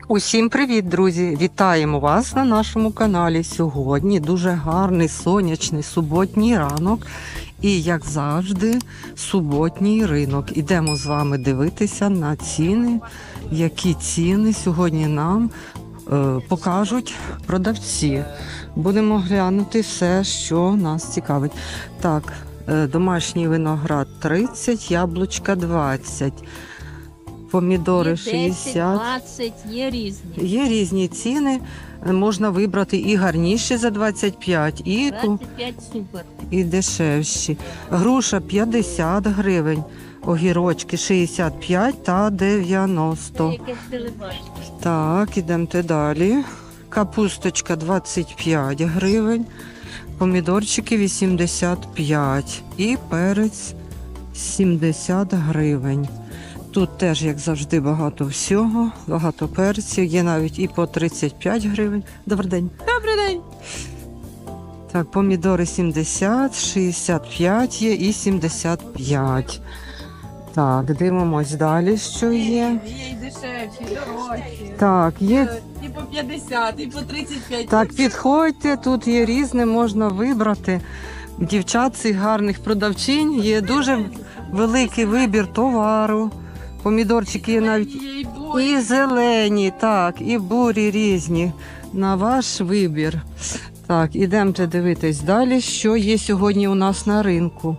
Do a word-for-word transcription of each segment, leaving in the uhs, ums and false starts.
Усім привіт, друзі! Вітаємо вас на нашому каналі. Сьогодні дуже гарний сонячний суботній ранок і, як завжди, суботній ринок. Ідемо з вами дивитися на ціни, які ціни сьогодні нам е, покажуть продавці. Будемо глянути все, що нас цікавить. Так, е, домашній виноград тридцять, яблучка двадцять. Помідори шістдесят. двадцять, є різні. Є різні ціни. Можна вибрати і гарніші за двадцять п'ять, і, двадцять п'ять супер. і дешевші. Груша п'ятдесят гривень, огірочки шістдесят п'ять та дев'яносто. Якесь телебачення. Так, ідемте далі. Капусточка двадцять п'ять гривень, помідорчики вісімдесят п'ять і перець сімдесят гривень. Тут теж, як завжди, багато всього, багато перців. Є навіть і по тридцять п'ять гривень. Добрий день. Добрий день. Так, помідори сімдесят, шістдесят п'ять є і сімдесят п'ять. Так, дивимось далі, що є. Є і дешевші, дорожчі. Так, є. І по п'ятдесят, і по тридцять п'ять. Так, підходьте, тут є різне, можна вибрати. Дівчат цих гарних продавчинь, є дуже великий вибір товару. Помідорчики є навіть Є і бурі. і зелені, так, і бурі різні. На ваш вибір. Так, ідемте дивитись далі, що є сьогодні у нас на ринку.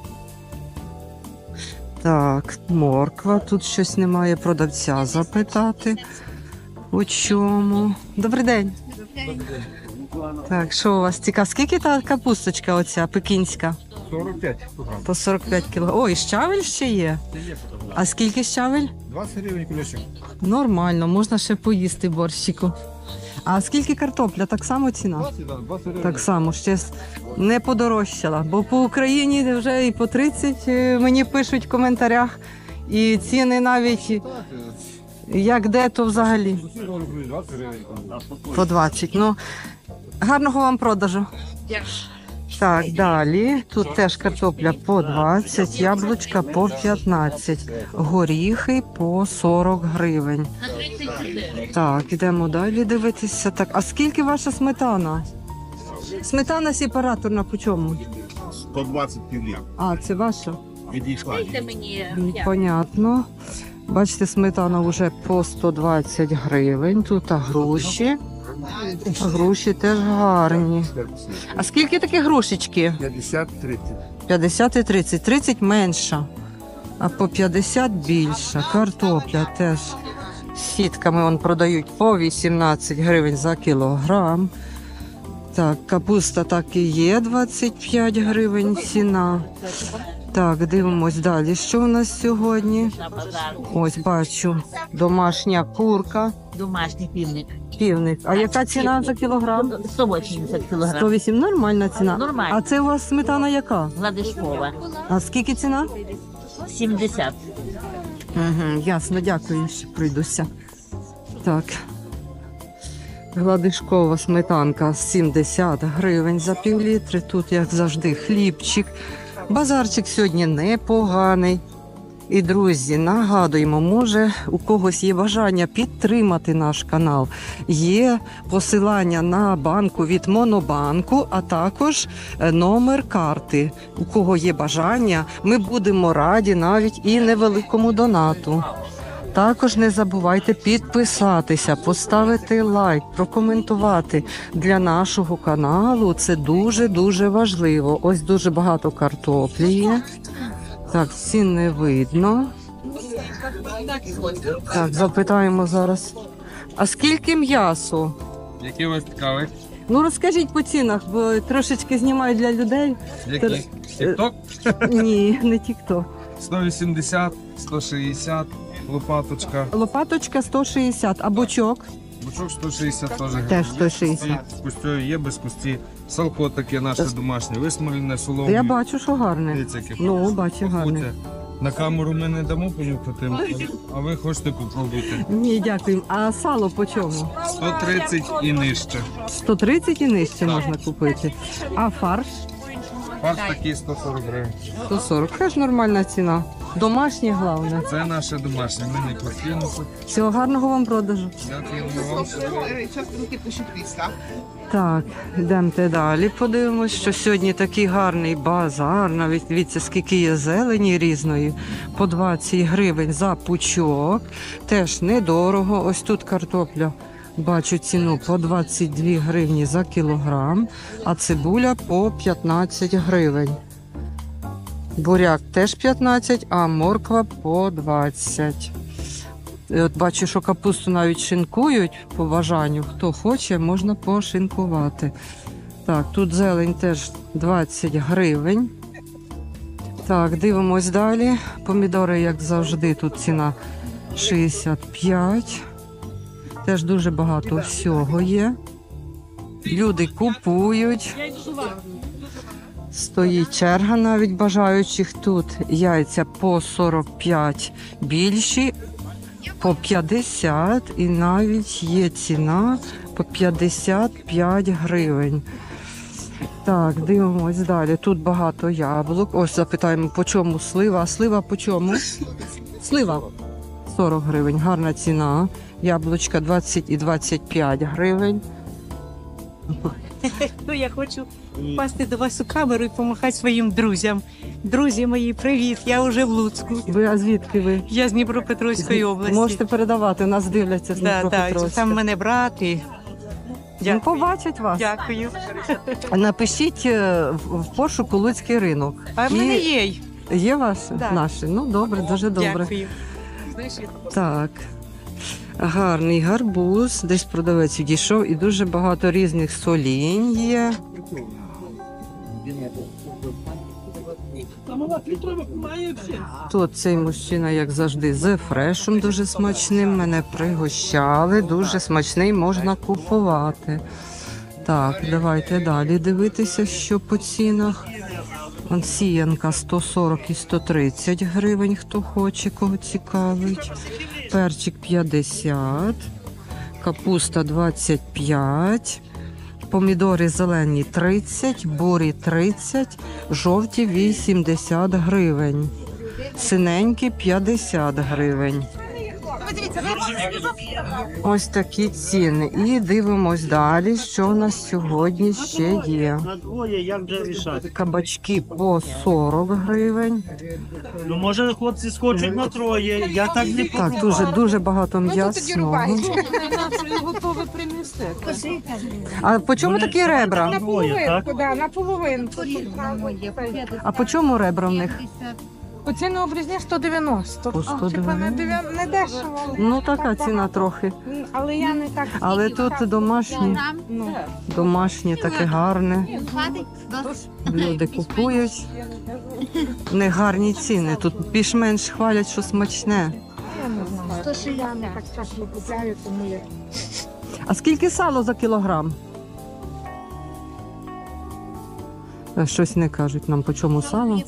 Так, морква. Тут щось немає продавця запитати. У чому? Добрий день. Так, що у вас цікаво? Скільки та капусточка оця пекінська? сорок п'ять. По сорок п'ять кг. О, і щавель ще є? А скільки щавель? двадцять гривень кулечок. Нормально, можна ще поїсти борщику. А скільки картопля? Так само ціна? двадцять, да, двадцять гривень. Так само, ще с- не подорожчала. Бо по Україні вже і по тридцять е, мені пишуть в коментарях. І ціни навіть як де, то взагалі Усі роблять двадцять гривень. по двадцять. Ну, гарного вам продажу. Так, далі. Тут теж картопля по двадцять, яблучка по п'ятнадцять, горіхи по сорок гривень. На тридцять чотири. Так, ідемо далі дивитися. Так, а скільки ваша сметана? Сметана сепараторна по чому? сто двадцять півлів. А, це ваша? Відійшла. Дайте мені. М, я. Понятно. Бачите, сметана вже по сто двадцять гривень. Тут груші. Груші теж гарні. А скільки такі грушечки? п'ятдесят тридцять. п'ятдесят і тридцять. тридцять менша, а по п'ятдесят більша. Картопля теж сітками он продають по вісімнадцять гривень за кілограм. Так, капуста так і є, двадцять п'ять гривень ціна. Так, дивимось далі. Що у нас сьогодні? На базару. Ось бачу, домашня курка, Домашній півник. півник. А яка ціна за кілограм? сто вісімдесят кілограм. сто вісім, нормальна ціна. Нормально. А це у вас сметана яка? Гладишкова. А скільки ціна? сімдесят. Угу, ясно, дякую, що прийдуся. Так. Гладишкова сметанка сімдесят гривень за півлітри. Тут, як завжди, хлібчик. Базарчик сьогодні непоганий. І, друзі, нагадуємо, може у когось є бажання підтримати наш канал. Є посилання на банку від Монобанку, а також е, номер карти. У кого є бажання, ми будемо раді навіть і невеликому донату. Також не забувайте підписатися, поставити лайк, прокоментувати. Для нашого каналу це дуже-дуже важливо. Ось дуже багато картоплі є. Так, цін не видно. Так, запитаємо зараз. А скільки м'ясо? Які у вас цікаві? Ну розкажіть по цінах, бо трошечки знімаю для людей. Які? Тік-ток? Ні, не тік-ток. сто вісімдесят, сто шістдесят, лопаточка. Лопаточка сто шістдесят, а бочок? Бучок сто шістдесят теж. Теж сто шістдесят. З кустю є, без кусті. Салко таке наше домашнє, висмолене, соломе. Я бачу, що гарне. Дивіться, яке. Ну, бачу, гарне. На камеру ми не дамо понюхати, а ви хочете попробуйте. Ні, дякую. А сало по чому? сто тридцять і нижче. сто тридцять і нижче можна купити. А фарш? Фарш такий сто сорок гривень. сто сорок. Теж нормальна ціна. Домашнє головне. Це наше домашнє, ми не постійно. Всього гарного вам продажу. Дякуємо вам. Так, йдемте далі. Подивимось, що сьогодні такий гарний базар. Навіть дивіться, скільки є зелені різної. По двадцять гривень за пучок. Теж недорого. Ось тут картопля. Бачу ціну по двадцять дві гривні за кілограм, а цибуля по п'ятнадцять гривень. Буряк теж п'ятнадцять, а морква по двадцять. І от бачу, що капусту навіть шинкують по бажанню. Хто хоче, можна пошинкувати. Так, тут зелень теж двадцять гривень. Так, дивимось далі. Помідори, як завжди, тут ціна шістдесят п'ять. Теж дуже багато всього є. Люди купують. Стоїть черга навіть бажаючих. Тут яйця по сорок п'ять більші, по п'ятдесят і навіть є ціна по п'ятдесят п'ять гривень. Так, дивимось далі. Тут багато яблук. Ось запитаємо, по чому слива. А слива по чому? Слива сорок гривень. Гарна ціна. Яблучка двадцять і двадцять п'ять гривень. Ну, я хочу впасти до вас у камеру і помахати своїм друзям. Друзі мої, привіт! Я вже в Луцьку. Ви, а звідки ви? Я з Дніпропетровської області. Можете передавати, нас дивляться з да, да, Дніпропетровська. там мене брати. Ну, Дякую. побачать вас. Дякую. Напишіть е, в в пошуку Луцький ринок. А в І мене є. Є ваші? Да. Наші? Ну, добре, дуже добре. Дякую. Так. Гарний гарбуз, десь продавець відійшов, і дуже багато різних солінь є. Тут цей мужчина, як завжди, з фрешем дуже смачним. Мене пригощали. Дуже смачний, можна купувати. Так, давайте далі дивитися, що по цінах. Вон сіянка сто сорок і сто тридцять гривень, хто хоче, кого цікавить. Перчик п'ятдесят, капуста двадцять п'ять, помідори зелені тридцять, бурі тридцять, жовті вісімдесят гривень, синенькі п'ятдесят гривень. Ось такі ціни. І дивимось далі, що у нас сьогодні ще є. На двоє, як вже рішати? Кабачки по сорок гривень. Ну, може, хлопці скочать на троє, я так не Так, дуже, дуже багато м'ясного. Готове принести. А по чому такі ребра? На Двоє, так? половинку, да, на половинку. А по чому ребра в них? Оціна обрізня сто дев'яносто. По сто Типа не, дев'яносто. дев'я- не дешево. Ну, така ціна трохи. Але я не так. Але тут домашні, Ну, домашнє таке гарне. Люди купують. В них гарні ціни. Тут більш-менш хвалять, що смачне. то що я не так часто купляю, тому я. А скільки сало за кілограм? Е, Щось не кажуть нам, по чому сало.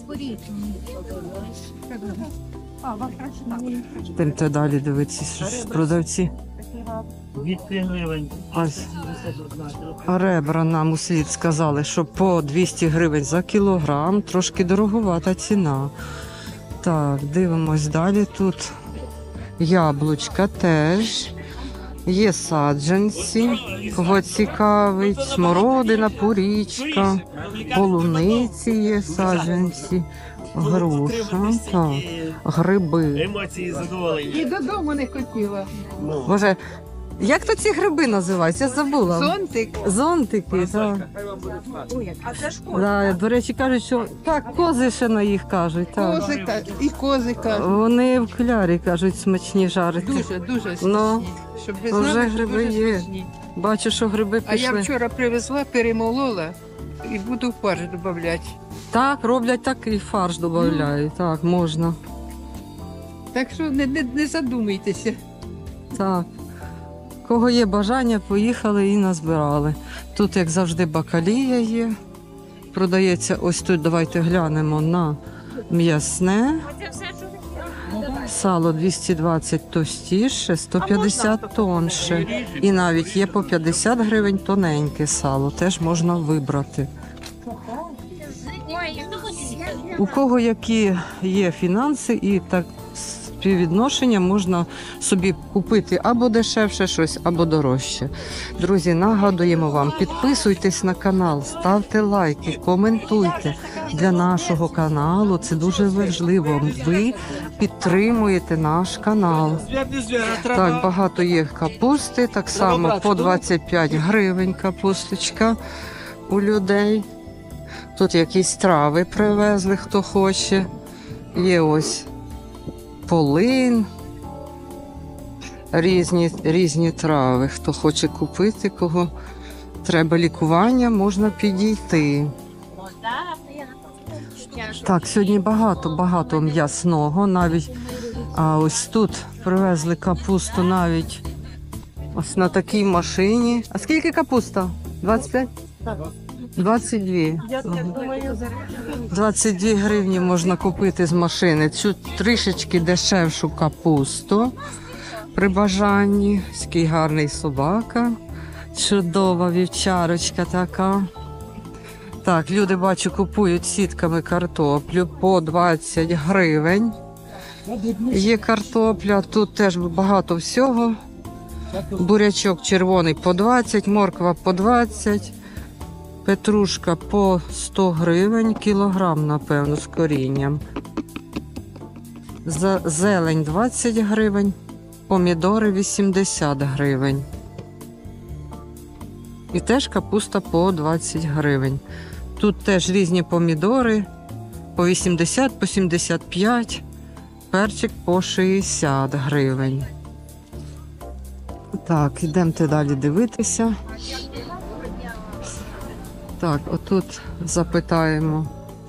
Тимте далі дивитися, що ж продавці. двісті гривень. Ось ребра нам услід сказали, що по двісті гривень за кілограм, трошки дороговата ціна. Так, дивимось далі. Тут яблучка теж. Є саджанці, кого цікавить, смородина, порічка, полуниці є саджанці, груша, так, гриби. Емоції задоволені. І додому не хотіла. Боже, як то ці гриби називаються? Я забула. Зонтик. Зонтики, так. А це ж Да, до речі, кажуть, що так, кози ще на їх кажуть. Так. козика і козика. Вони в клярі, кажуть, смачні жарити. Дуже, дуже Ну, смачні. Щоб ви вже знали, що гриби дуже є. смачні. Бачу, що гриби А я пішли. вчора привезла, перемолола і буду в фарш додавати. Так, роблять так і фарш додають. Так, можна. Так що не, не, не задумуйтеся. Так. Кого є бажання, поїхали і назбирали. Тут, як завжди, бакалія є. Продається ось тут, давайте глянемо на м'ясне. Сало двісті двадцять товстіше, сто п'ятдесят тонше. І навіть є по п'ятдесят гривень тоненьке сало, теж можна вибрати. У кого які є фінанси і так співвідношення, можна собі купити або дешевше щось, або дорожче. Друзі, нагадуємо вам, підписуйтесь на канал, ставте лайки, коментуйте. Для нашого каналу це дуже важливо. Ви підтримуєте наш канал. Так, багато є капусти, так само по двадцять п'ять гривень капусточка у людей. Тут якісь трави привезли, хто хоче. Є ось полин, різні, різні трави. Хто хоче купити, кого треба лікування, можна підійти. Так, сьогодні багато-багато м'ясного. Навіть а ось тут привезли капусту навіть ось на такій машині. А скільки капуста? двадцять п'ять? двадцять дві. двадцять дві гривні можна купити з машини. Цю трішечки дешевшу капусту при бажанні. Такий гарний собака. Чудова вівчарочка така. Так, люди, бачу, купують сітками картоплю по двадцять гривень. Є картопля, тут теж багато всього. Бурячок червоний по двадцять, морква по двадцять. Петрушка по сто гривень, кілограм, напевно, з корінням. Зелень двадцять гривень, помідори вісімдесят гривень. І теж капуста по двадцять гривень. Тут теж різні помідори по вісімдесят, по сімдесят п'ять, перчик по шістдесят гривень. Так, йдемте далі дивитися. Так, отут запитаємо.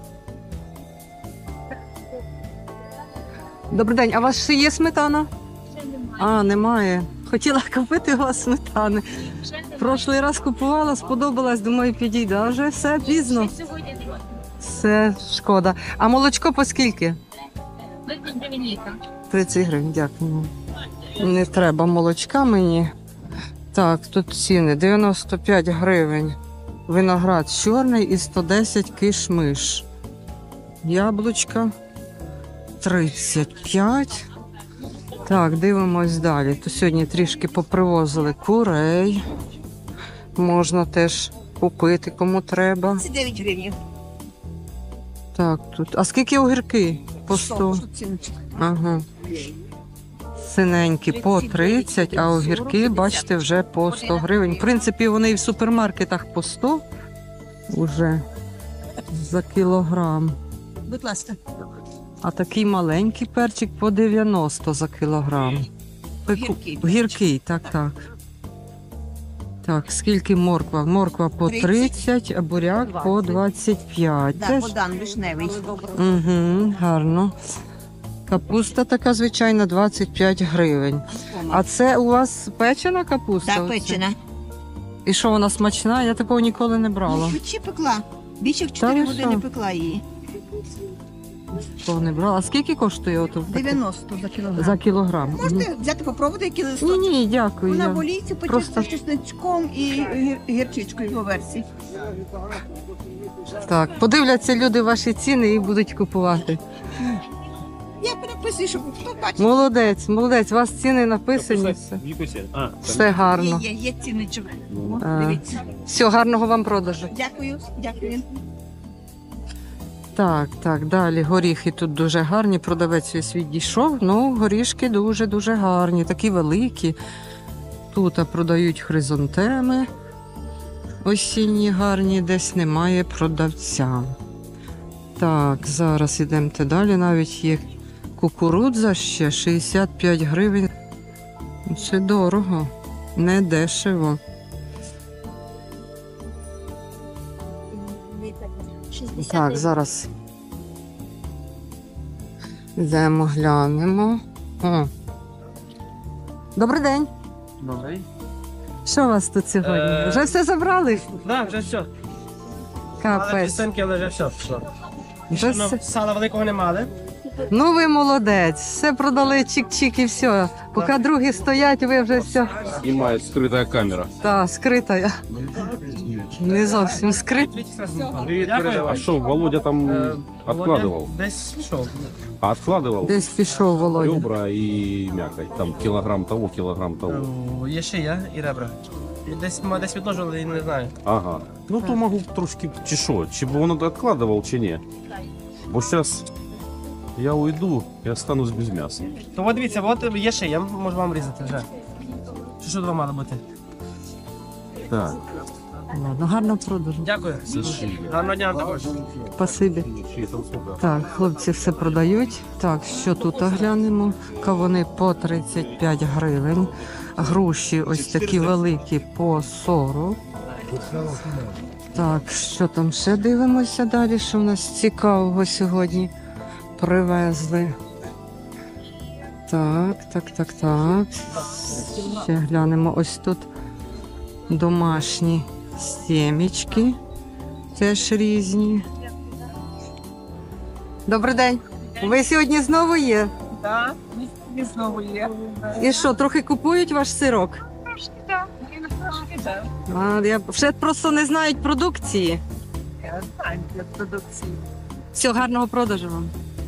Добрий день, а у вас ще є сметана? А, немає. Хотіла купити у вас сметани. Прошлий раз купувала, сподобалась, думаю, підійде. А вже все пізно. Все, шкода. А молочко по скільки? тридцять гривень, дякую. Не треба молочка мені. Так, тут ціни дев'яносто п'ять гривень. Виноград чорний і сто десять кишмиш. Яблучка тридцять п'ять. Так, дивимось далі. То сьогодні трішки попривозили курей. Можна теж купити, кому треба. дев'ять гривень. Так, тут. А скільки огірки? По сто. Ага. Синенькі по тридцять, а огірки, бачите, вже по сто гривень. В принципі, вони і в супермаркетах по сто уже за кілограм. Будь ласка. А такий маленький перчик по дев'яносто за кілограм. Гіркий. Гіркий, так, так. Так, скільки морква? Морква по тридцять, а буряк по двадцять п'ять. Да, Теж? Богдан вишневий. Угу, гарно. Капуста така звичайна двадцять п'ять гривень. А це у вас печена капуста? Так, оце? печена. І що, вона смачна? Я такого ніколи не брала. Ну, чи пекла. Більше як Та чотири ви години що? пекла її. Такого не брала. А скільки коштує ото? дев'яносто за кілограм. За кілограм. Можете взяти попробувати, які Ні, листочки. ні, дякую. Вона я- боліться Просто- почисти з чесничком і гір- гірчичкою по версії. Так, подивляться люди ваші ціни і будуть купувати. Я переписую, щоб хто бачив. Молодець, молодець, у вас ціни написані. Все, все гарно. Є, є, є цінничок. А. Дивіться. Все, гарного вам продажу. Дякую, дякую. Так, так, далі горіхи тут дуже гарні. Продавець весь відійшов. Ну, горішки дуже-дуже гарні, такі великі. Тут а, продають хризантеми. Осінні гарні, десь немає продавця. Так, зараз ідемте далі. Навіть є кукурудза ще шістдесят п'ять гривень. Це дорого, не дешево. Так, зараз йдемо, глянемо. О. Добрий день. Добрий. Що у вас тут сьогодні? Е, Вже все забрали? Так, вже все. Але Капець. пісеньки, але вже все. все. Вже Ну, все. сала великого не мали. Ну ви молодець, все продали чик-чик і все. Поки другі стоять, ви вже все. Снимает скрытая камера. Та, скрита я. Не зовсім скрита. А что, Володя там откладывал? Десь пішов. А откладывал Десь пішов Володя. ребра и мякоть. Там килограмм того, килограмм того. Є шия і ребра. І десь, ма- десь відложили, не знаю. Ага. Ну то могу трошки чи що, чи б он откладывал, чи ні. Бо зараз я уйду і останусь без м'яса. То от дивіться, от є шия, можу вам різати вже. Що що два мало бути? Так, Ладно, гарно продажу. Дякую. це шия. Гарного дня також. Спасибі. Шия там сколько? Так, хлопці все продають. Так, що тут оглянемо? Кавуни по тридцять п'ять гривень. Груші ось такі великі по сорок. Так, що там ще дивимося далі, що в нас цікавого сьогодні привезли. Так, так, так, так. Ще глянемо ось тут домашні сімечки. Теж різні. Добрий день. Ви сьогодні знову є? Так, і знову є. І що, трохи купують ваш сирок? Так, А, я вже просто не знають продукції. я знаю, для продукції. Всього гарного продажу вам.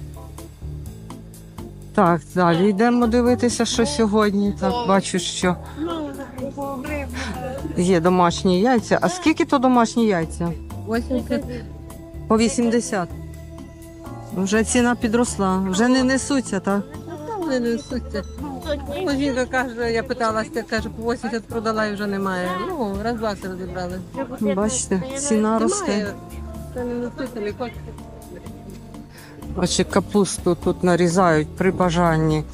Так, далі йдемо дивитися, що сьогодні. Так, бачу, що є домашні яйця. А скільки то домашні яйця? По вісімдесят. Вже ціна підросла. Вже не несуться, так? Вони не несуться. Ну, жінка каже, я питалася, каже, по вісімдесят продала і вже немає. Ну, раз-два це розібрали. Бачите, ціна росте. Немає. Це не несуться, не хочуть. Бачите, капусту тут нарізають при бажанні.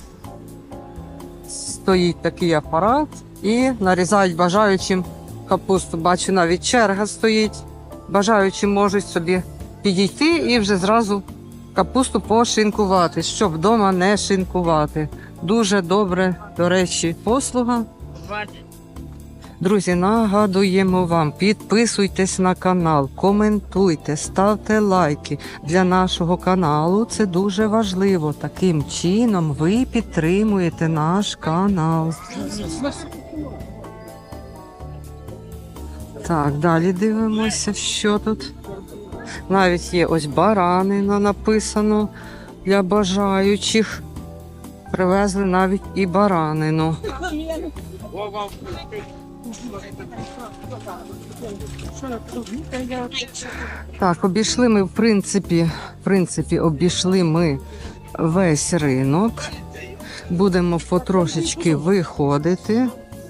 Стоїть такий апарат і нарізають бажаючим капусту. Бачу, навіть черга стоїть. Бажаючі можуть собі підійти і вже зразу капусту пошинкувати, щоб вдома не шинкувати. Дуже добре, до речі, послуга. Друзі, нагадуємо вам, підписуйтесь на канал, коментуйте, ставте лайки. Для нашого каналу це дуже важливо. Таким чином ви підтримуєте наш канал. Так, далі дивимося, що тут. Навіть є ось баранина написано для бажаючих. Привезли навіть і баранину. Так, обійшли ми, в принципі, в принципі, обійшли ми весь ринок. Будемо потрошечки виходити.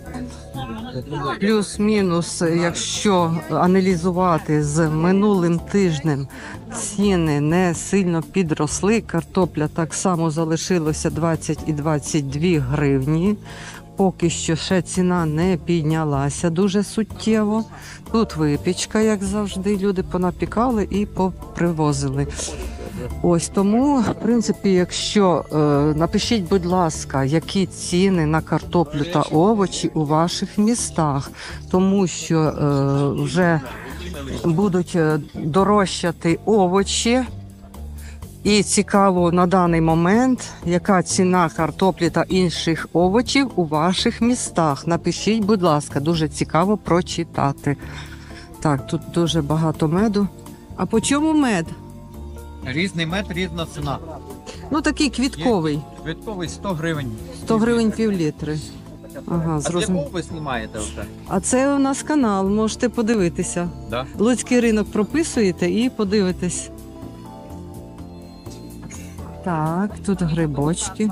Плюс-мінус, якщо аналізувати з минулим тижнем, ціни не сильно підросли. Картопля так само залишилося двадцять і двадцять дві гривні. Поки що ще ціна не піднялася дуже суттєво. Тут випічка, як завжди, люди понапікали і попривозили. Ось тому, в принципі, якщо е, напишіть, будь ласка, які ціни на картоплю та овочі у ваших містах, тому що е, вже будуть дорожчати овочі. І цікаво на даний момент, яка ціна картоплі та інших овочів у ваших містах. Напишіть, будь ласка, дуже цікаво прочитати. Так, тут дуже багато меду. А по чому мед? Різний мед, різна ціна. Ну, такий квітковий. Квітковий сто гривень. сто гривень пів літри. Ага, А з зрозуміло. якого ви знімаєте вже? А це у нас канал, можете подивитися. Да? Луцький ринок прописуєте і подивитесь. Так, тут грибочки.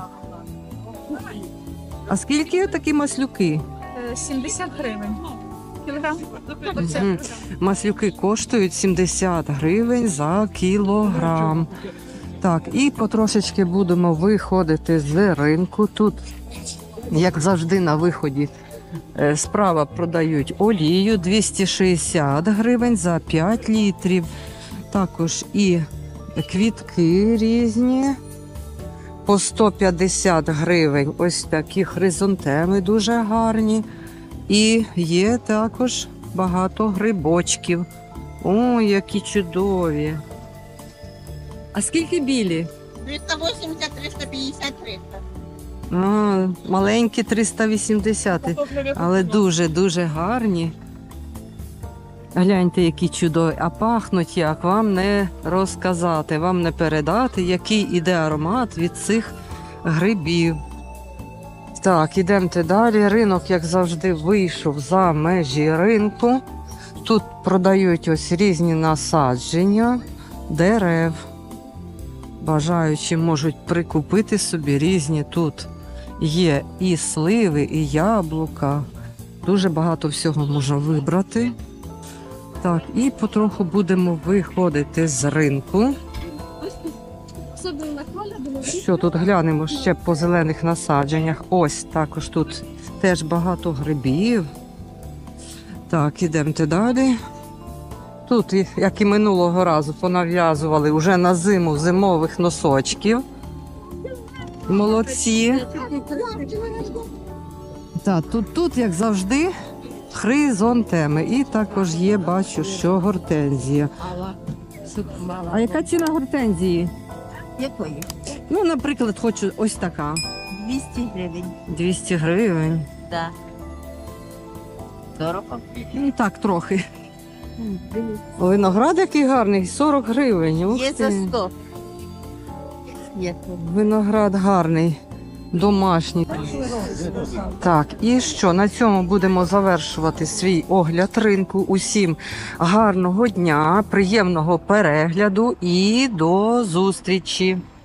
А скільки такі маслюки? сімдесят гривень. Кілограм. Мгм. Маслюки коштують сімдесят гривень за кілограм. Так, і потрошечки будемо виходити з ринку. Тут, як завжди, на виході е, справа продають олію двісті шістдесят гривень за п'ять літрів. Також і квітки різні. По сто п'ятдесят гривень ось такі хризантеми дуже гарні. І є також багато грибочків. О, які чудові. А скільки білі? триста вісімдесят, триста п'ятдесят, триста. А, маленькі триста вісімдесят, але дуже-дуже гарні. Гляньте, які чудові. А пахнуть як, вам не розказати, вам не передати, який іде аромат від цих грибів. Так, ідемте далі. Ринок, як завжди, вийшов за межі ринку. Тут продають ось різні насадження дерев. Бажаючі можуть прикупити собі різні тут. Є і сливи, і яблука. Дуже багато всього можна вибрати. Так, і потроху будемо виходити з ринку. Що тут глянемо ще по зелених насадженнях. Ось також тут теж багато грибів. Так, ідемте далі. Тут, як і минулого разу, понав'язували вже на зиму зимових носочків. Молодці. Так, тут, тут, як завжди, хризантеми. І також є, бачу, що гортензія. А яка ціна гортензії? Якої? Ну, наприклад, хочу ось така. двісті гривень. двісті гривень. Да. сорок. Ну, так, трохи. Виноград який гарний, сорок гривень. Ух Є за ти. сто. Є. Виноград гарний, домашній. Так, і що, на цьому будемо завершувати свій огляд ринку. Усім гарного дня, приємного перегляду і до зустрічі!